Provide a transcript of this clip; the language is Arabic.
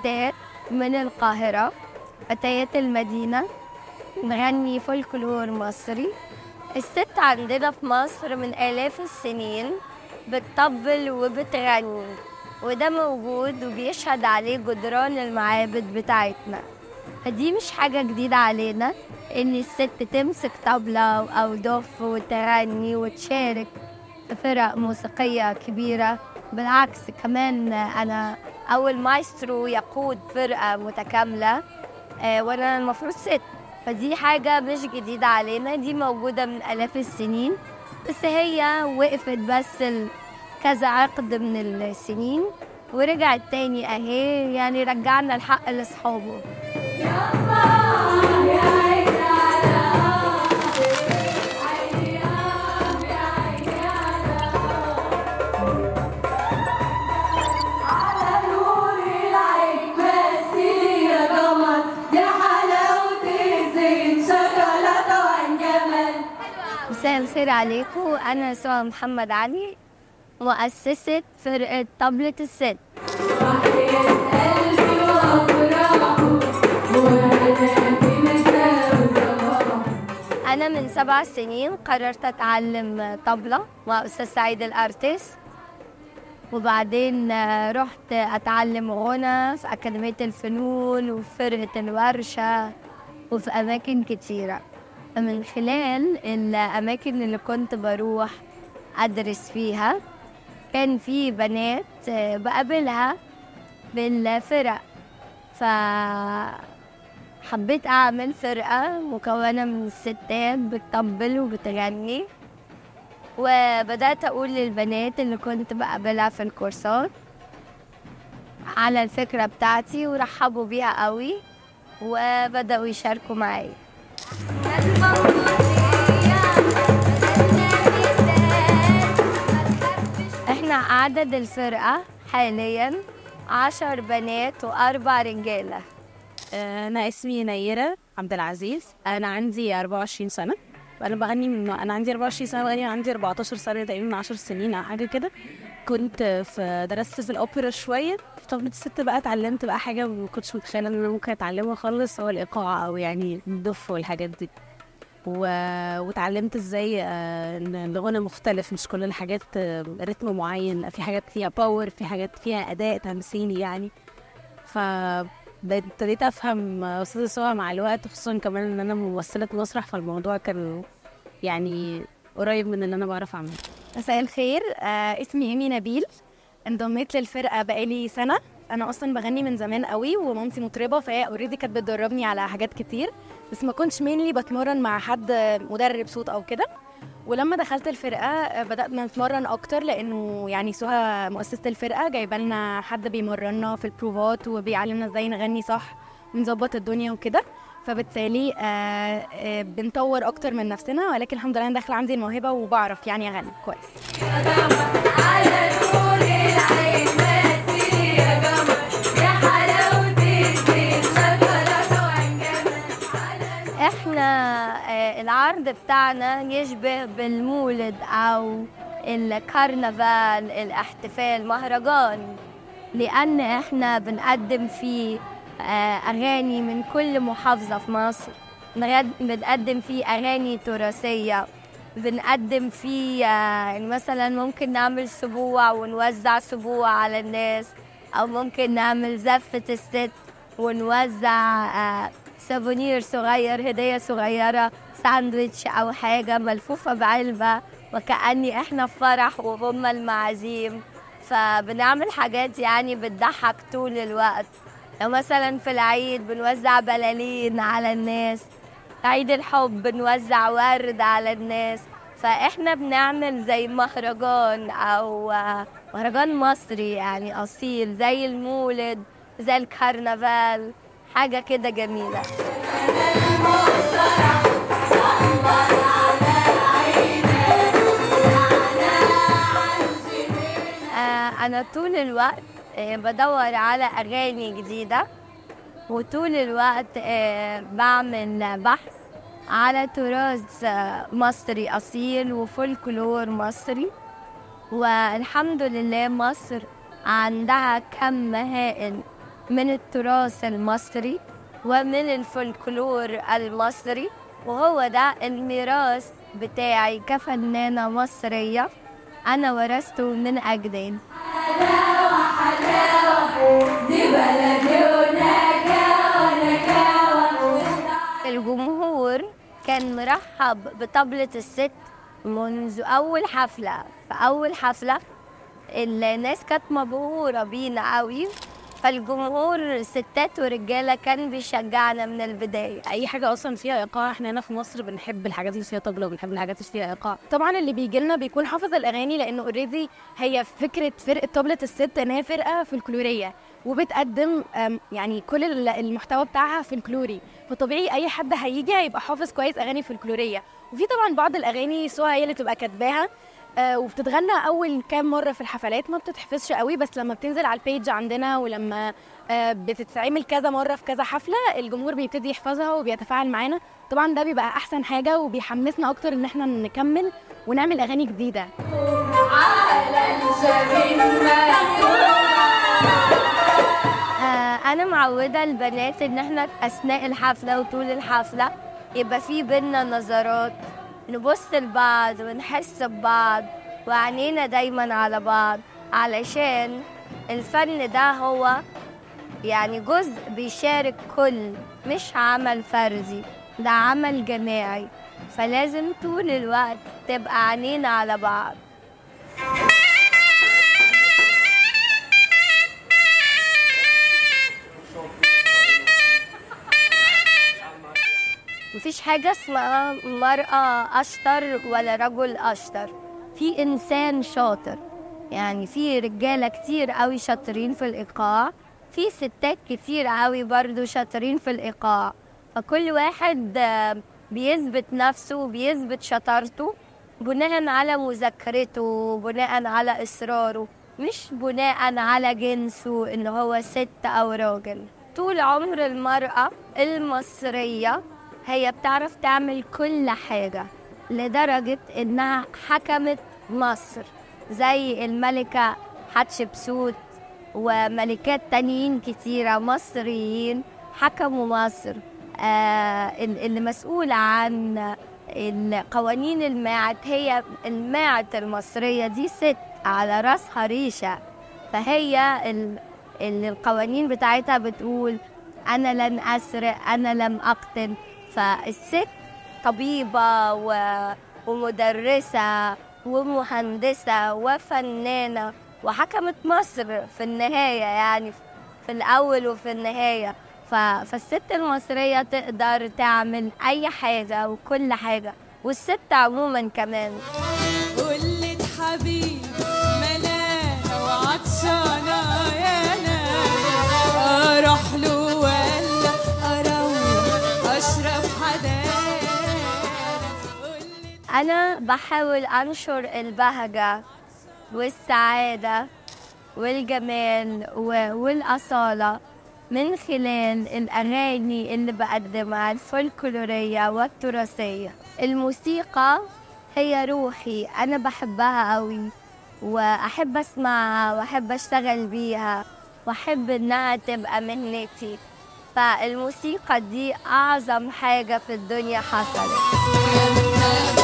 ستات من القاهرة، فتيات المدينة، نغني فولكلور مصري. الست عندنا في مصر من آلاف السنين بتطبل وبتغني، وده موجود وبيشهد عليه جدران المعابد بتاعتنا. فدي مش حاجة جديدة علينا إن الست تمسك طبلة أو دف وتغني وتشارك في فرق موسيقية كبيرة. بالعكس كمان أنا أول مايسترو يقود فرقة متكاملة وأنا المفروض ست، فدي حاجة مش جديدة علينا، دي موجودة من آلاف السنين، بس هي وقفت بس كذا عقد من السنين ورجعت تاني اهي، يعني رجعنا الحق لاصحابه. مساء الخير عليكم، أنا سهى محمد علي، مؤسسة فرقة طبلة الست. أنا من 7 سنين قررت أتعلم طبلة مع أستاذ سعيد الأرتيس، وبعدين رحت أتعلم غنى في أكاديمية الفنون وفي فرقة الورشة وفي أماكن كتيرة. من خلال الأماكن اللي كنت بروح أدرس فيها كان في بنات بقابلها بالفرق، فحبيت أعمل فرقة مكونة من الستات بتطبل وبتغني، وبدأت أقول للبنات اللي كنت بقابلها في الكورسات على الفكرة بتاعتي ورحبوا بيها قوي وبدأوا يشاركوا معايا. احنا عدد الفرقة حاليا 10 بنات و4 رجالة. أنا اسمي نيرة عبد العزيز، أنا عندي 24 سنة، أنا بغني من أنا عندي 24 سنة، بغني عندي 14 سنة تقريبا، من 10 سنين أو حاجة كده. كنت درست في الأوبرا شوية، في طبلة الست بقى اتعلمت بقى حاجة ما كنتش متخيلة إن أنا ممكن أتعلمها خالص، هو الإيقاع أو يعني الدف والحاجات دي. وتعلمت ازاي ان الغنى مختلف، مش كل الحاجات رتم معين، في حاجات فيها باور، في حاجات فيها اداء تمثيلي يعني. ابتديت افهم استاذة سهى مع الوقت، خصوصا كمان ان انا ممثلة مسرح، فالموضوع كان يعني قريب من اللي انا بعرف اعمله. مساء الخير، اسمي ايمي نبيل، انضميت للفرقة بقالي سنة. انا اصلا بغني من زمان قوي، ومامتي مطربة فهي اوريدي كانت بتدربني على حاجات كتير، بس ما كنتش مينلي بتمرن مع حد مدرب صوت او كده. ولما دخلت الفرقة بدأنا نتمرن اكتر، لانه يعني سهى مؤسسة الفرقة جايبه لنا حد بيمرنا في البروفات وبيعلمنا ازاي نغني صح ونظبط الدنيا وكده، فبالتالي بنطور اكتر من نفسنا. ولكن الحمد لله انا داخله عندي الموهبه وبعرف يعني اغني كويس. احنا العرض بتاعنا يشبه بالمولد او الكرنفال، الاحتفال، مهرجان، لان احنا بنقدم فيه اغاني من كل محافظة في مصر، بنقدم فيه اغاني تراثية، بنقدم فيه يعني مثلا ممكن نعمل سبوع ونوزع سبوع على الناس، او ممكن نعمل زفة الست ونوزع سافونير صغير، هدية صغيرة، ساندويتش او حاجة ملفوفة بعلبة، وكأني احنا في فرح وهم المعازيم. فبنعمل حاجات يعني بتضحك طول الوقت. لو مثلا في العيد بنوزع بلالين على الناس، في عيد الحب بنوزع ورد على الناس، فاحنا بنعمل زي مهرجان او مهرجان مصري يعني اصيل، زي المولد، زي الكرنفال، حاجة كده جميلة. أنا طول الوقت بدور على أغاني جديدة، وطول الوقت بعمل بحث على تراث مصري أصيل وفولكلور مصري. والحمد لله مصر عندها كم هائل من التراث المصري ومن الفولكلور المصري، وهو ده الميراث بتاعي كفنانة مصرية أنا ورثته من أجدادي. حلاوة حلاوة دي بلدي ونجاوة نجاوة. الجمهور كان مرحب بطبلة الست منذ أول حفلة. في أول حفلة الناس كانت مبهورة بينا قوي، فالجمهور ستات ورجالة كان بيشجعنا من البداية. اي حاجه اصلا فيها ايقاع، احنا هنا في مصر بنحب الحاجات اللي فيها طبله وبنحب الحاجات اللي فيها ايقاع. طبعا اللي بيجي لنا بيكون حافظ الاغاني، لانه اوريدي هي فكره فرقه طبله الست ان هي فرقه فولكلوريه وبتقدم يعني كل المحتوى بتاعها فولكلوري، فطبيعي اي حد هيجي هيبقى حافظ كويس اغاني فولكلوريه. وفي طبعا بعض الاغاني سواء هي اللي تبقى كاتباها وبتتغنى اول كام مره في الحفلات ما بتتحفظش قوي، بس لما بتنزل على البيج عندنا ولما بتتعمل كذا مره في كذا حفله الجمهور بيبتدي يحفظها وبيتفاعل معانا. طبعا ده بيبقى احسن حاجه وبيحمسنا اكتر ان احنا نكمل ونعمل اغاني جديده. أنا معودة البنات إن احنا أثناء الحفلة وطول الحفلة يبقى في بينا نظرات، نبص لبعض ونحس ببعض وعينينا دايما على بعض، علشان الفن ده هو يعني جزء بيشارك كل، مش عمل فردي، ده عمل جماعي، فلازم طول الوقت تبقى عينينا على بعض. مفيش حاجة اسمها مرأة أشطر ولا رجل أشطر، في إنسان شاطر، يعني في رجالة كتير قوي شاطرين في الإيقاع، في ستات كتير قوي برضو شاطرين في الإيقاع، فكل واحد بيثبت نفسه وبيثبت شطارته بناء على مذاكرته، بناء على إصراره، مش بناء على جنسه إن هو ست أو راجل. طول عمر المرأة المصرية هي بتعرف تعمل كل حاجة، لدرجة إنها حكمت مصر زي الملكة حتشبسوت وملكات تانيين كتيرة مصريين حكموا مصر. اللي مسؤولة عن القوانين الماعت هي الماعت المصرية دي ست على راسها ريشة، فهي القوانين بتاعتها بتقول أنا لن أسرق، أنا لم أقتل. فالست طبيبة ومدرسة ومهندسة وفنانة وحكمت مصر في النهاية، يعني في الأول وفي النهاية. فالست المصرية تقدر تعمل أي حاجة وكل حاجة، والست عموما كمان. قلت حبيب ملانة وعطشانة يا نانا، أروح له ولا أروح أشرب حدانا. أنا بحاول أنشر البهجة والسعادة والجمال والأصالة من خلال الأغاني اللي بقدمها الفولكلورية والتراثية. الموسيقى هي روحي، أنا بحبها قوي وأحب أسمعها وأحب أشتغل بيها وأحب إنها تبقى مهنتي، فالموسيقى دي أعظم حاجة في الدنيا حصلت.